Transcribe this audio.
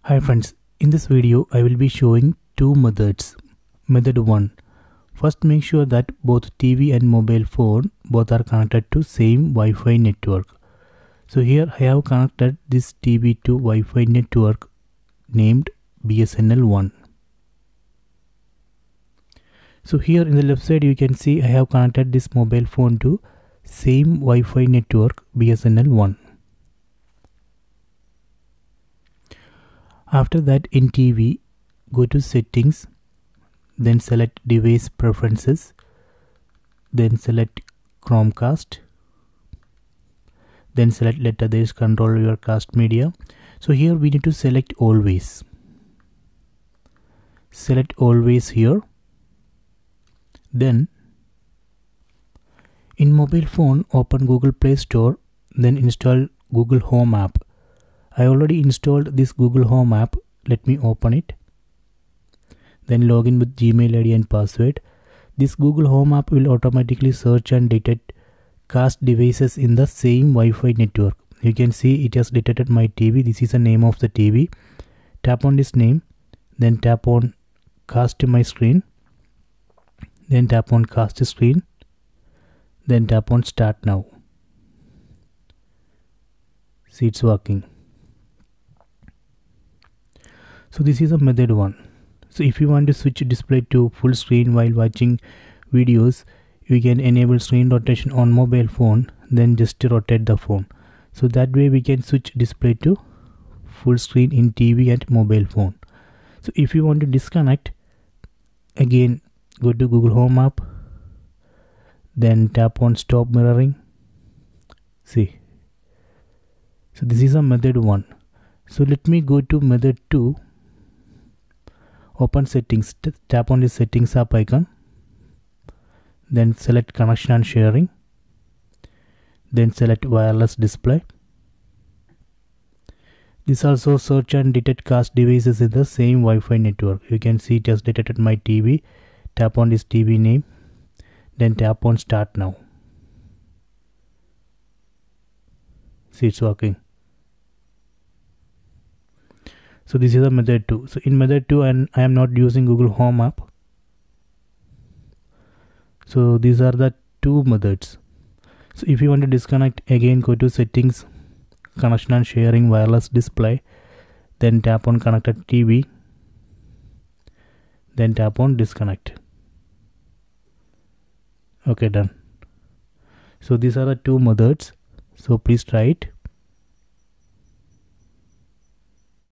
Hi friends, in this video I will be showing two methods. Method 1. First, make sure that both TV and mobile phone both are connected to same Wi-Fi network. So here I have connected this TV to Wi-Fi network named BSNL 1. So here in the left side you can see I have connected this mobile phone to same Wi-Fi network BSNL 1. After that, in TV, go to settings, then select device preferences, then select Chromecast, then select let others control your cast media. So here we need to select always. Select always here. Then in mobile phone, open Google Play Store, then install Google Home app. I already installed this Google Home app. Let me open it. Then log in with Gmail ID and password. This Google Home app will automatically search and detect cast devices in the same Wi-Fi network. You can see it has detected my TV. This is the name of the TV. Tap on this name. Then tap on cast my screen. Then tap on cast screen. Then tap on start now. See, it's working. So this is a method 1. So if you want to switch display to full screen while watching videos, you can enable screen rotation on mobile phone, then just rotate the phone. So that way we can switch display to full screen in TV and mobile phone. So if you want to disconnect, again go to Google Home app, then tap on stop mirroring. See. So this is a method 1. So let me go to method 2. Open settings, tap on the settings app icon, then select connection and sharing, then select wireless display. This also search and detect cast devices in the same Wi-Fi network. You can see it has detected my TV. Tap on this TV name, then tap on start now. See, it's working. So this is a method 2. So in method 2 I am not using Google Home app. So these are the two methods. So if you want to disconnect, again go to settings, connection and sharing, wireless display, then tap on connected TV, then tap on disconnect. Okay, done. So these are the two methods. So please try it.